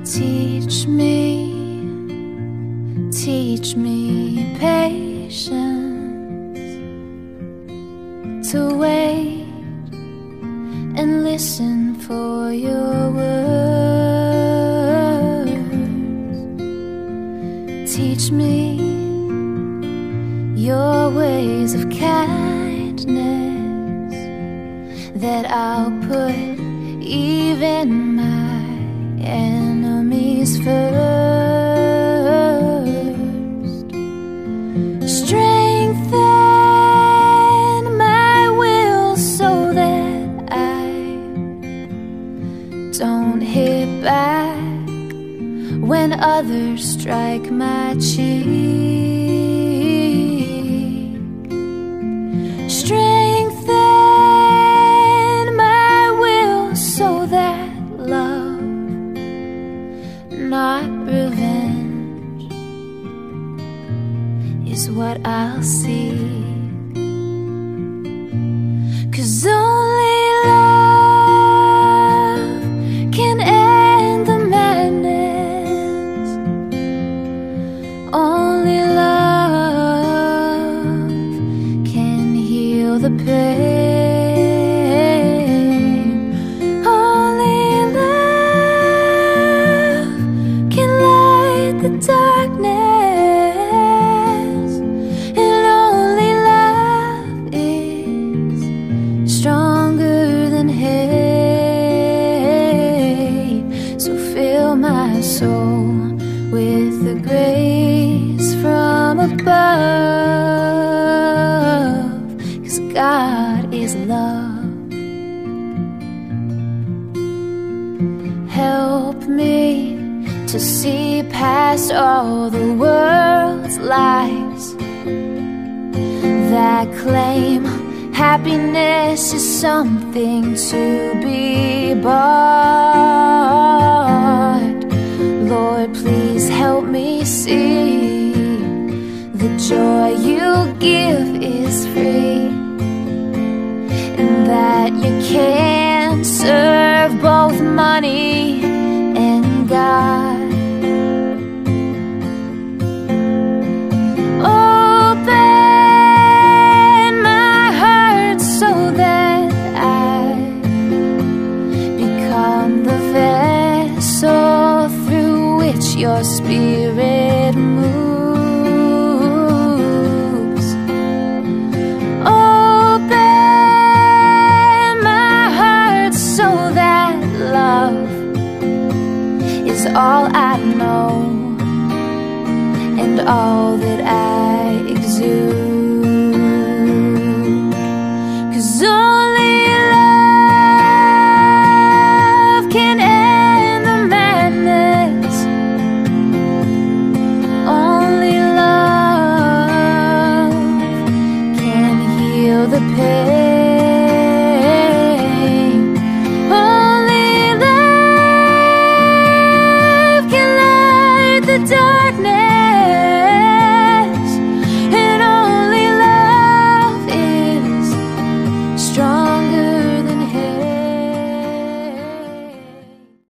Teach me patience, to wait and listen for your words. Teach me your ways of kindness, that I'll put even my enemies first. Strengthen my will so that I don't hit back when others strike my cheek. Strengthen my will so that love, not revenge, is what I'll seek. 'Cause only love can end the madness. Only love can heal the pain. Only love can light the darkness. My soul with the grace from above, 'cause God is love. Help me to see past all the world's lies that claim happiness is something to be bought. Lord, please help me see the joy you give is free, and that you can't serve both money and God. Open my heart so that I become the vessel through which your spirit moves. Open my heart so that love is all I know and all that I exude.